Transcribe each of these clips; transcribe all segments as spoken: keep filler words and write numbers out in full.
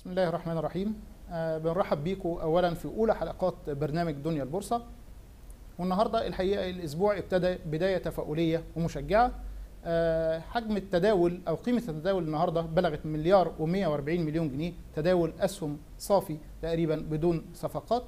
بسم الله الرحمن الرحيم. أه بنرحب بيكم اولا في اولى حلقات برنامج دنيا البورصه. والنهارده الحقيقه الاسبوع ابتدى بدايه تفاؤليه ومشجعه. أه حجم التداول او قيمه التداول النهارده بلغت مليار ومئة وأربعين مليون جنيه، تداول اسهم صافي تقريبا بدون صفقات.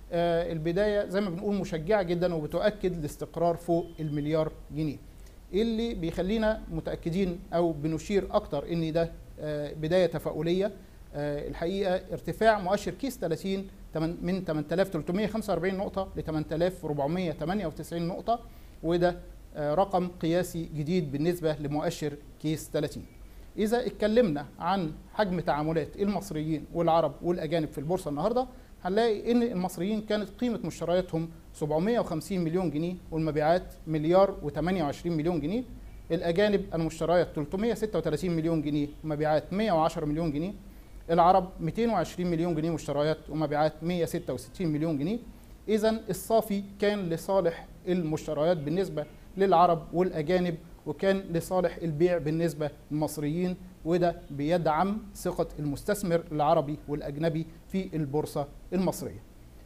أه البدايه زي ما بنقول مشجعه جدا وبتؤكد الاستقرار فوق المليار جنيه، اللي بيخلينا متاكدين او بنشير اكتر ان ده أه بدايه تفاؤليه. أه الحقيقه ارتفاع مؤشر كيس ثلاثين من ثمانية آلاف وثلاثمئة وخمسة وأربعين نقطه ل ثمانية آلاف وأربعمئة وثمانية وتسعين نقطه، وده أه رقم قياسي جديد بالنسبه لمؤشر كيس ثلاثين. اذا اتكلمنا عن حجم تعاملات المصريين والعرب والاجانب في البورصه النهارده، هنلاقي ان المصريين كانت قيمه مشترياتهم سبعمئة وخمسين مليون جنيه والمبيعات مليار وثمانية وعشرين مليون جنيه. الاجانب المشتريات ثلاثمئة وستة وثلاثين مليون جنيه ومبيعات مئة وعشرة مليون جنيه. العرب مئتين وعشرين مليون جنيه مشتريات ومبيعات مئة وستة وستين مليون جنيه. اذا الصافي كان لصالح المشتريات بالنسبه للعرب والاجانب، وكان لصالح البيع بالنسبه للمصريين، وده بيدعم ثقه المستثمر العربي والاجنبي في البورصه المصريه.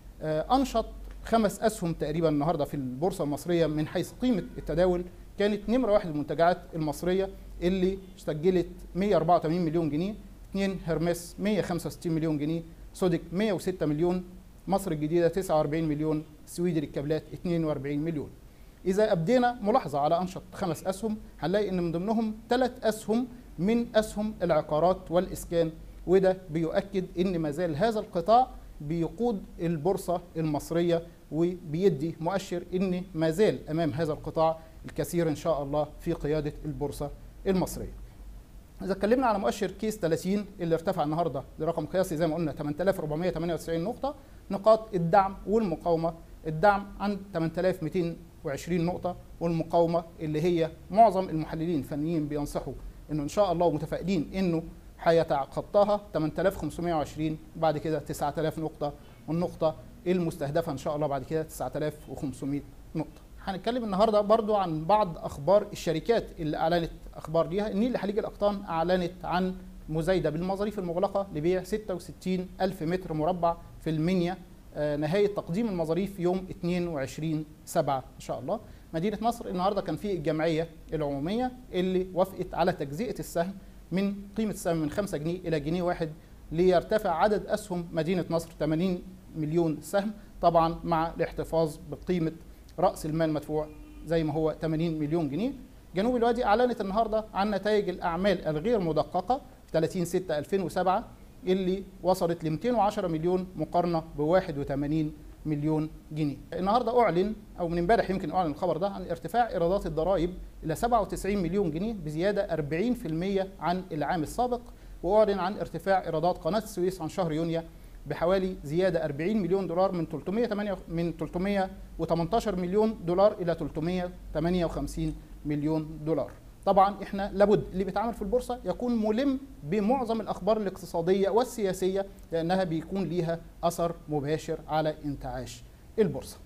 انشط خمس اسهم تقريبا النهارده في البورصه المصريه من حيث قيمه التداول. كانت نمره واحد المنتجعات المصريه اللي سجلت مئة وأربعة وثمانين مليون جنيه، اثنين هرمس مئة وخمسة وستين مليون جنيه، سودك مئة وستة مليون، مصر الجديده تسعة وأربعين مليون، سويدي للكابلات اثنين وأربعين مليون. اذا ابدينا ملاحظه على انشط خمس اسهم، هنلاقي ان من ضمنهم ثلاث اسهم من اسهم العقارات والاسكان، وده بيؤكد ان ما زال هذا القطاع بيقود البورصه المصريه، وبيدي مؤشر ان ما زال امام هذا القطاع الكثير ان شاء الله في قياده البورصه المصريه. إذا اتكلمنا على مؤشر كيس ثلاثين اللي ارتفع النهارده لرقم قياسي زي ما قلنا ثمانية آلاف وأربعمئة وثمانية وتسعين نقطة، نقاط الدعم والمقاومة، الدعم عند ثمانية آلاف ومئتين وعشرين نقطة، والمقاومة اللي هي معظم المحللين الفنيين بينصحوا انه ان شاء الله ومتفائلين انه هيتخطاها ثمانية آلاف وخمسمئة وعشرين، بعد كده تسعة آلاف نقطة، والنقطة المستهدفة ان شاء الله بعد كده تسعة آلاف وخمسمئة نقطة. هنتكلم النهارده برضو عن بعض اخبار الشركات اللي اعلنت اخبار ليها. النيل لحليج الاقطان اعلنت عن مزايده بالمظاريف المغلقه لبيع ستة وستين ألف متر مربع في المنيا، آه نهايه تقديم المظاريف يوم اثنين وعشرين سبعة ان شاء الله. مدينه نصر النهارده كان في الجمعيه العموميه اللي وافقت على تجزئه السهم من قيمه السهم من خمسة جنيه الى جنيه واحد، ليرتفع عدد اسهم مدينه نصر ثمانين مليون سهم، طبعا مع الاحتفاظ بقيمه رأس المال مدفوع زي ما هو ثمانين مليون جنيه. جنوب الوادي أعلنت النهارده عن نتائج الأعمال الغير مدققة في ثلاثين ستة ألفين وسبعة اللي وصلت ل مئتين وعشرة مليون مقارنة ب واحد وثمانين مليون جنيه. النهارده أعلن أو من امبارح يمكن أعلن الخبر ده عن ارتفاع إيرادات الضرائب إلى سبعة وتسعين مليون جنيه بزيادة أربعين بالمئة عن العام السابق، وأعلن عن ارتفاع إيرادات قناة السويس عن شهر يونيو بحوالي زياده أربعين مليون دولار من ثلاثمئة من ثلاثمئة وثمانية عشر مليون دولار الى ثلاثمئة وثمانية وخمسين مليون دولار. طبعا احنا لابد اللي بيتعامل في البورصه يكون ملم بمعظم الاخبار الاقتصاديه والسياسيه، لانها بيكون ليها اثر مباشر على انتعاش البورصه.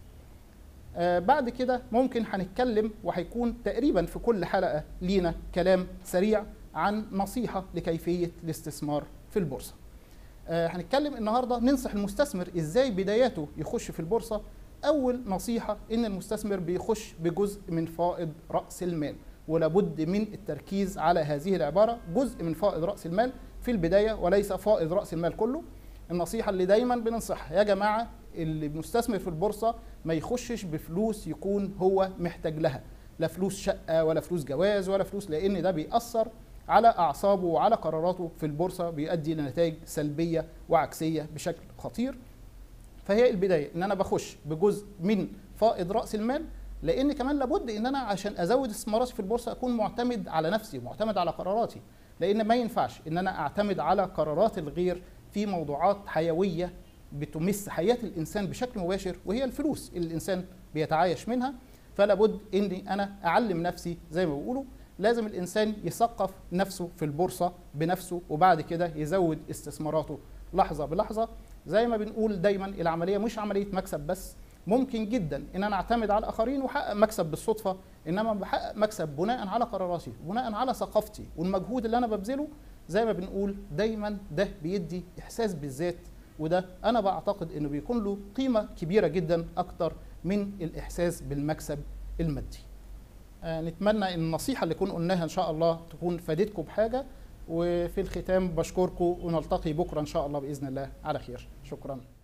آه بعد كده ممكن هنتكلم وهيكون تقريبا في كل حلقه لينا كلام سريع عن نصيحه لكيفيه الاستثمار في البورصه. آه هنتكلم النهارده ننصح المستثمر ازاي بداياته يخش في البورصه. اول نصيحه ان المستثمر بيخش بجزء من فائض راس المال، ولابد من التركيز على هذه العباره، جزء من فائض راس المال في البدايه وليس فائض راس المال كله. النصيحه اللي دايما بننصحها يا جماعه، اللي مستثمر في البورصه ما يخشش بفلوس يكون هو محتاج لها، لا فلوس شقه ولا فلوس جواز ولا فلوس، لان ده بيأثر على أعصابه وعلى قراراته في البورصة، بيؤدي لنتائج سلبية وعكسية بشكل خطير. فهي البداية إن أنا بخش بجزء من فائض رأس المال، لأن كمان لابد إن أنا عشان أزود استثماراتي في البورصة أكون معتمد على نفسي ومعتمد على قراراتي، لأن ما ينفعش إن أنا أعتمد على قرارات الغير في موضوعات حيوية بتمس حياة الإنسان بشكل مباشر، وهي الفلوس اللي الإنسان بيتعايش منها. فلابد إني أنا أعلم نفسي زي ما بيقولوا، لازم الإنسان يثقف نفسه في البورصة بنفسه، وبعد كده يزود استثماراته لحظة بلحظة. زي ما بنقول دايما العملية مش عملية مكسب بس، ممكن جدا ان انا اعتمد على الاخرين واحقق مكسب بالصدفة، انما بحقق مكسب بناء على قراراتي، بناء على ثقافتي والمجهود اللي انا ببذله زي ما بنقول دايما ده بيدي احساس بالذات، وده انا بعتقد انه بيكون له قيمه كبيره جدا اكتر من الاحساس بالمكسب المادي. آه نتمنى ان النصيحه اللي كنا قلناها ان شاء الله تكون فادتكم بحاجه، وفي الختام بشكركم ونلتقي بكره ان شاء الله باذن الله على خير. شكرا.